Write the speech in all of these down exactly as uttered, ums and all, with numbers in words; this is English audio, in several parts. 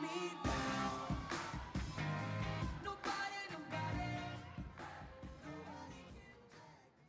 me down. Nobody, nobody, nobody can drag me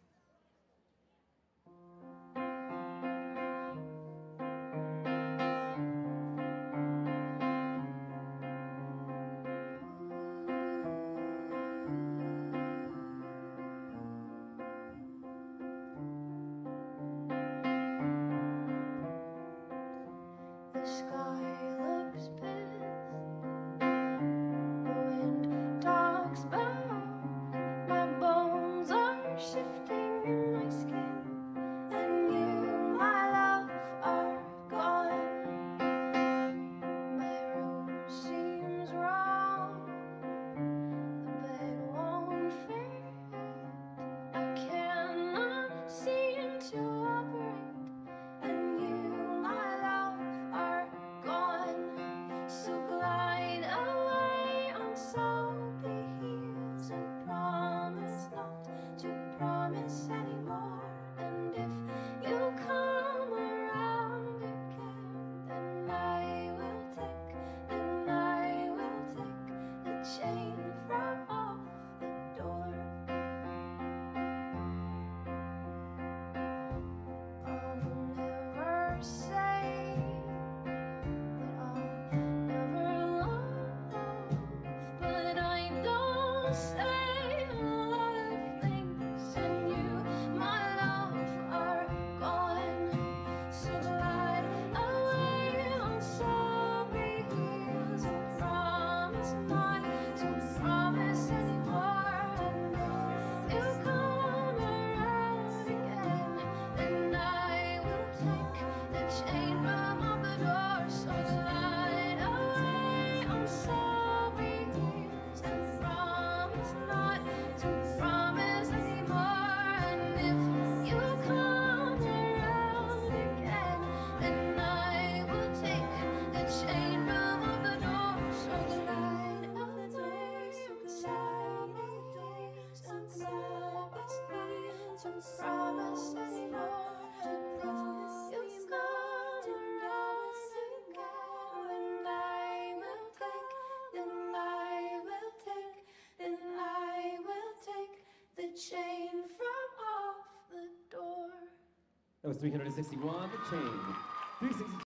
The sky looks pissed. The wind talks back. My bones are shifting in my skin, and you, my love, are gone. My room seems wrong. The bed won't fit. I cannot seem to operate, and you, my love, are gone. So glide away on soapy heels and promise not to promise anymore. And if you come around again, then I will take, then I will take the chain from off the door. I'll never say, but I'll never love. But I don't say a lot of things, and you, my love, are gone. So glide away on soapy heels and promise not to promise anymore. And if you come around again, then I will take the chain from off the door. So glide away on soapy heels and promise not to promise anymore. And if you come around again, then I will take the chain from off the door. So glide away on soapy heels and promise not to promise anymore. And if you come around again, then I will take, then I will take, then I will take the chain from off the door. That was three hundred sixty-one, the chain. three sixty-two.